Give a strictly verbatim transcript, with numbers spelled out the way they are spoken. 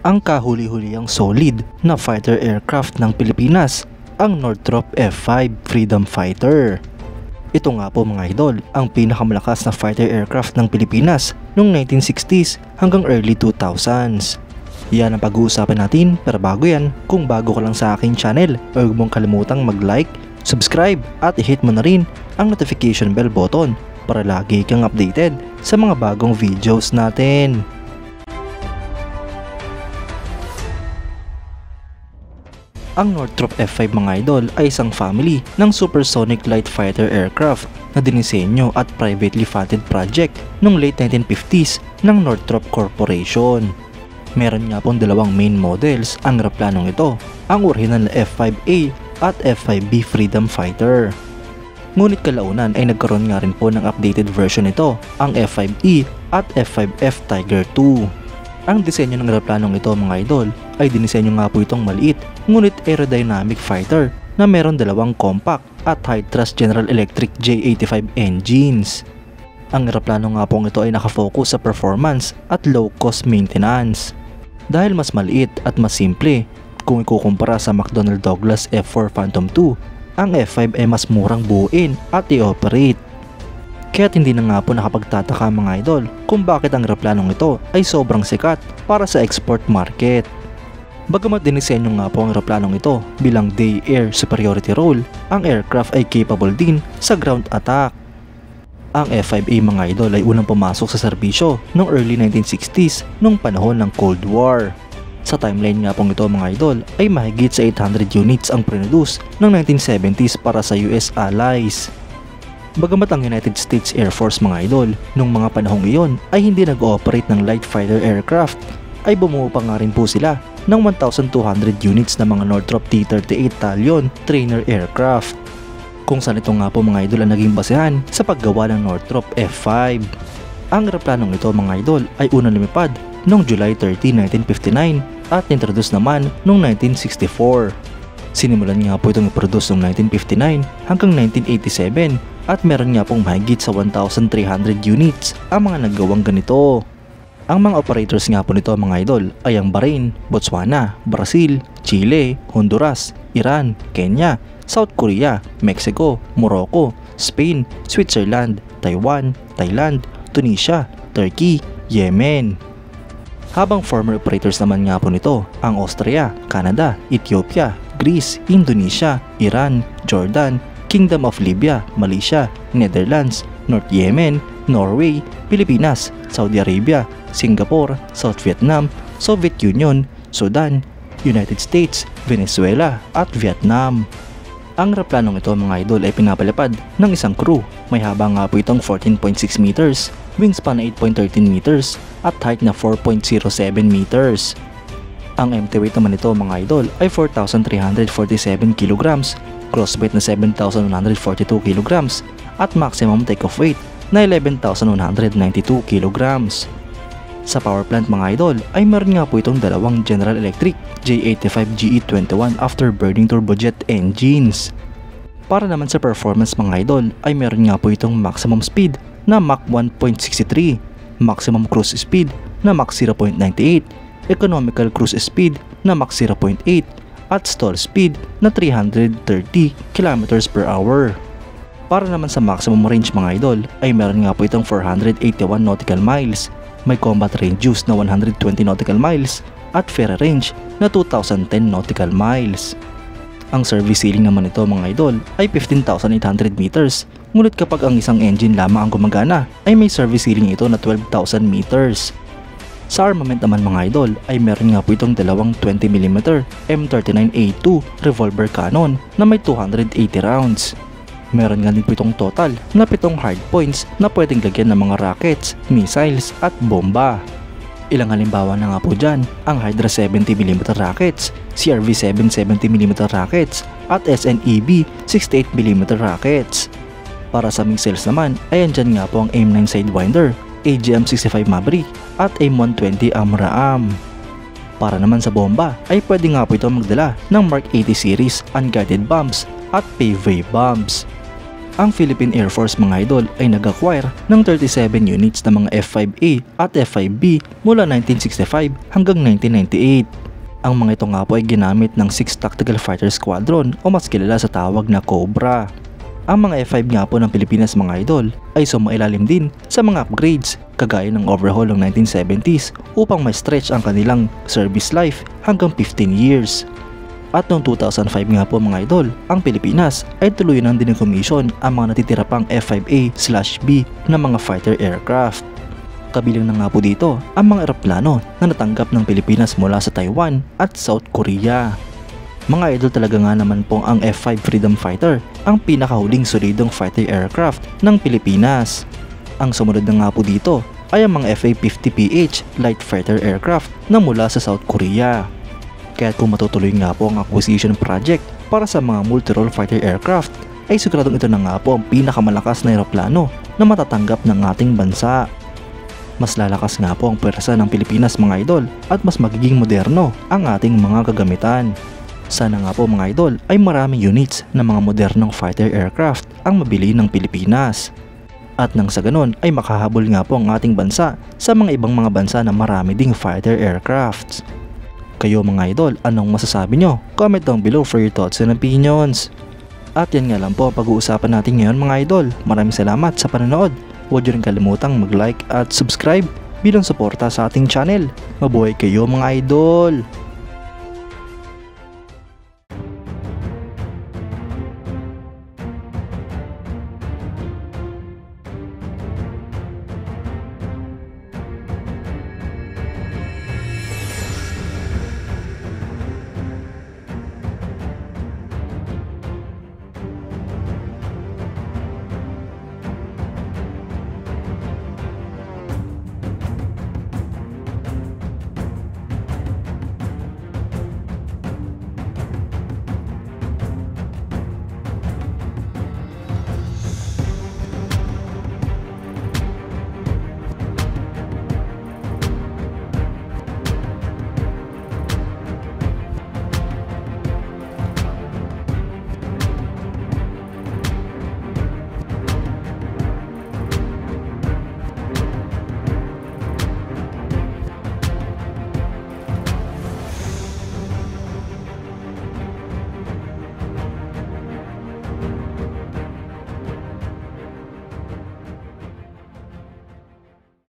ang kahuli-hulihang solid na fighter aircraft ng Pilipinas, ang Northrop F five Freedom Fighter. Ito nga po mga idol, ang pinakamalakas na fighter aircraft ng Pilipinas noong nineteen sixties hanggang early two thousands. Yan ang pag-uusapan natin, pero bago yan, kung bago ka lang sa aking channel, huwag mong kalimutang mag-like, subscribe at i-hit mo na rin ang notification bell button para lagi kang updated sa mga bagong videos natin. Ang Northrop F five mga idol ay isang family ng supersonic light fighter aircraft na dinisenyo at privately funded project noong late nineteen fifties ng Northrop Corporation. Meron nga pong dalawang main models ang eroplanong ito, ang original na F five A at F five B Freedom Fighter. Ngunit kalaunan ay nagkaroon nga rin po ng updated version nito, ang F five E at F five F Tiger two. Ang disenyo ng eroplanong ito mga idol ay dinisenyo nga po itong maliit ngunit aerodynamic fighter na meron dalawang compact at high thrust General Electric J eighty-five engines. Ang eroplano nga po ito ay nakafocus sa performance at low cost maintenance. Dahil mas maliit at mas simple, kung ikukumpara sa McDonnell Douglas F four Phantom two, ang F five ay mas murang buuin at i-operate. Kaya't hindi na nga po nakapagtataka mga idol kung bakit ang eroplanong ito ay sobrang sikat para sa export market. Bagamat dinisenyo nga po ang eroplanong ito bilang day air superiority role, ang aircraft ay capable din sa ground attack. Ang F five A mga idol ay unang pumasok sa serbisyo noong early nineteen sixties noong panahon ng Cold War. Sa timeline nga pong ito mga idol ay mahigit sa eight hundred units ang produce ng nineteen seventies para sa U S allies. Bagamat ang United States Air Force mga idol nung mga panahong iyon ay hindi nag-ooperate ng light fighter aircraft, ay bumuo pa nga rin po sila ng one thousand two hundred units na mga Northrop T thirty-eight Talon trainer aircraft, kung saan ito nga po mga idol ang naging basehan sa paggawa ng Northrop F five. Ang eroplanong ito mga idol ay unang lumipad noong July thirtieth nineteen fifty-nine at introduce naman noong nineteen sixty-four. Sinimulan nga po itong i-produce noong nineteen fifty-nine hanggang nineteen eighty-seven at meron nga pong mahigit sa one thousand three hundred units ang mga naggawang ganito. Ang mga operators nga po nito mga idol ay ang Bahrain, Botswana, Brazil, Chile, Honduras, Iran, Kenya, South Korea, Mexico, Morocco, Spain, Switzerland, Taiwan, Thailand, Tunisia, Turkey, Yemen. Habang former operators naman nga po nito ang Austria, Canada, Ethiopia, Greece, Indonesia, Iran, Jordan, Kingdom of Libya, Malaysia, Netherlands, North Yemen, Norway, Pilipinas, Saudi Arabia, Singapore, South Vietnam, Soviet Union, Sudan, United States, Venezuela at Vietnam. Ang eroplanong ito mga idol ay pinapalipad ng isang crew. May haba nga po itong fourteen point six meters, wingspan na eight point one three meters at height na four point zero seven meters. Ang empty weight naman nito mga idol ay four thousand three hundred forty-seven kilograms, gross weight na seven thousand one hundred forty-two kilograms at maximum takeoff weight na eleven thousand one hundred ninety-two kilograms. Sa power plant mga idol ay meron nga po itong dalawang General Electric J eighty-five G E twenty-one afterburning turbojet engines. Para naman sa performance mga idol ay meron nga po itong maximum speed na Mach one point six three, maximum cruise speed na Mach zero point nine eight, economical cruise speed na Mach zero point eight at stall speed na three hundred thirty kilometers per hour. Para naman sa maximum range mga idol ay meron nga po itong four hundred eighty-one nautical miles, may combat range na one hundred twenty nautical miles at ferry range na two thousand ten nautical miles. Ang service ceiling naman ito mga idol ay fifteen thousand eight hundred meters, ngunit kapag ang isang engine lamang ang gumagana ay may service ceiling ito na twelve thousand meters. Sa armament naman mga idol ay meron nga po itong dalawang twenty millimeter M thirty-nine A two revolver cannon na may two hundred eighty rounds. Meron nga din po itong total na pitong hard points na pwedeng lagyan ng mga rockets, missiles at bomba. Ilang halimbawa na nga po dyan ang Hydra seventy millimeter rockets, C R V seven seventy millimeter rockets at S N E B sixty-eight millimeter rockets. Para sa missiles naman ay andyan nga po ang A I M nine Sidewinder, A G M sixty-five Maverick at A I M one twenty AMRAAM. Para naman sa bomba ay pwede nga po ito magdala ng Mark eighty series unguided bombs at P V bombs. ang Philippine Air Force mga idol ay nag-acquire ng thirty-seven units ng mga F five A at F five B mula nineteen sixty-five hanggang nineteen ninety-eight. Ang mga ito nga po ay ginamit ng sixth Tactical Fighter Squadron o mas kilala sa tawag na Cobra. Ang mga F five nga po ng Pilipinas mga idol ay sumailalim din sa mga upgrades kagaya ng overhaul ng nineteen seventies upang ma-stretch ang kanilang service life hanggang fifteen years. At noong two thousand five nga po mga idol, ang Pilipinas ay tuluyan ng dinecommission ang mga natitira pang F five A slash B na mga fighter aircraft. Kabilang na nga po dito ang mga eroplano na natanggap ng Pilipinas mula sa Taiwan at South Korea. Mga idol, talaga nga naman po ang F five Freedom Fighter ang pinakahuling solidong fighter aircraft ng Pilipinas. Ang sumunod na nga po dito ay ang mga F A fifty P H light fighter aircraft na mula sa South Korea. Kaya kung matutuloy nga po ang acquisition project para sa mga multi-role fighter aircraft, ay siguradong ito na nga po ang pinakamalakas na eroplano na matatanggap ng ating bansa. Mas lalakas nga po ang pwersa ng Pilipinas mga idol at mas magiging moderno ang ating mga kagamitan. Sana nga po mga idol ay maraming units ng mga modernong fighter aircraft ang mabili ng Pilipinas. At nang sa ganun ay makahabol nga po ang ating bansa sa mga ibang mga bansa na marami ding fighter aircrafts. Kayo mga idol, anong masasabi nyo? Comment down below for your thoughts and opinions. At yan nga lang po ang pag-uusapan natin ngayon mga idol. Maraming salamat sa panonood. Huwag nyo rin kalimutang mag-like at subscribe bilang suporta sa ating channel. Mabuhay kayo mga idol!